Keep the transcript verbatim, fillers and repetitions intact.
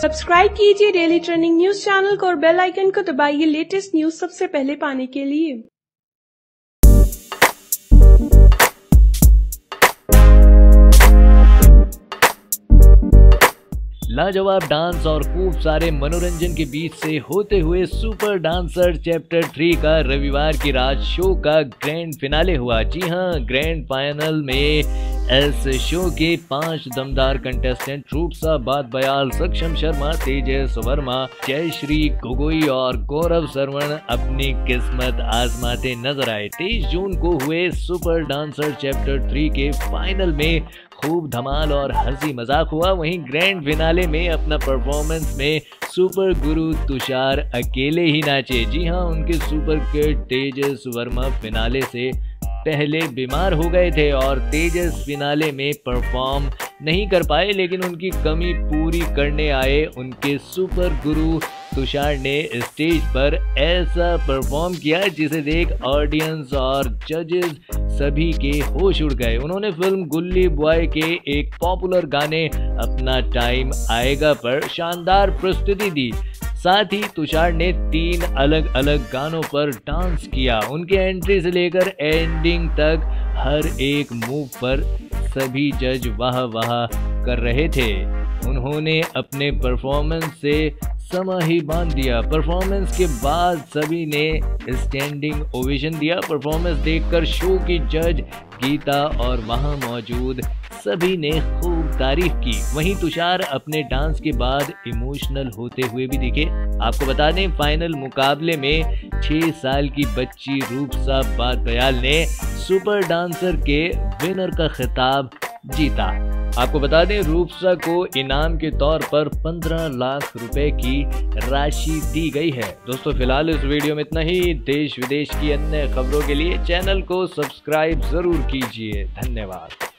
Subscribe कीजिए daily trending news channel को और बेल आइकन को दबाइए लेटेस्ट न्यूज सबसे पहले पाने के लिए। लाजवाब डांस और खूब सारे मनोरंजन के बीच से होते हुए सुपर डांसर चैप्टर थ्री का रविवार की रात शो का ग्रैंड फिनाले हुआ। जी हां, ग्रैंड फाइनल में इस शो के पांच दमदार कंटेस्टेंट रूपसा बात बयाल, सक्षम शर्मा, तेजस वर्मा, जयश्री गोगोई और गौरव सरवण अपनी किस्मत आजमाते नजर आए। तेईस जून को हुए सुपर डांसर चैप्टर थ्री के फाइनल में खूब धमाल और हंसी मजाक हुआ। वहीं ग्रैंड फिनाले में अपना परफॉर्मेंस में सुपर गुरु तुषार अकेले ही नाचे। जी हां, उनके super kid Tejas Verma finale से पहले बीमार हो गए थे और तेजस फिनाले में परफॉर्म नहीं कर पाए, लेकिन उनकी कमी पूरी करने आए उनके सुपर गुरु तुषार ने स्टेज पर ऐसा परफॉर्म किया जिसे देख ऑडियंस और जजेस सभी के होश उड़ गए। उन्होंने फिल्म गुल्ली बॉय के एक पॉपुलर गाने अपना टाइम आएगा पर शानदार प्रस्तुति दी। साथ ही तुषार ने तीन अलग अलग गानों पर डांस किया। उनके एंट्री से लेकर एंडिंग तक हर एक मूव पर सभी जज वाह वाह कर रहे थे। उन्होंने अपने परफॉर्मेंस से समा ही बांध दिया। परफॉर्मेंस के बाद सभी ने स्टैंडिंग ओवेशन दिया। परफॉर्मेंस देखकर शो की जज गीता और वहां मौजूद सभी ने खूब तारीफ की। वहीं तुषार अपने डांस के बाद इमोशनल होते हुए भी दिखे। आपको बता दें, फाइनल मुकाबले में छह साल की बच्ची रूपसा बात बयाल ने सुपर डांसर के विनर का खिताब जीता। आपको बता दें, रूपसा को इनाम के तौर पर पंद्रह लाख रुपए की राशि दी गई है। दोस्तों, फिलहाल इस वीडियो में इतना ही। देश विदेश की अन्य खबरों के लिए चैनल को सब्सक्राइब जरूर कीजिए। धन्यवाद।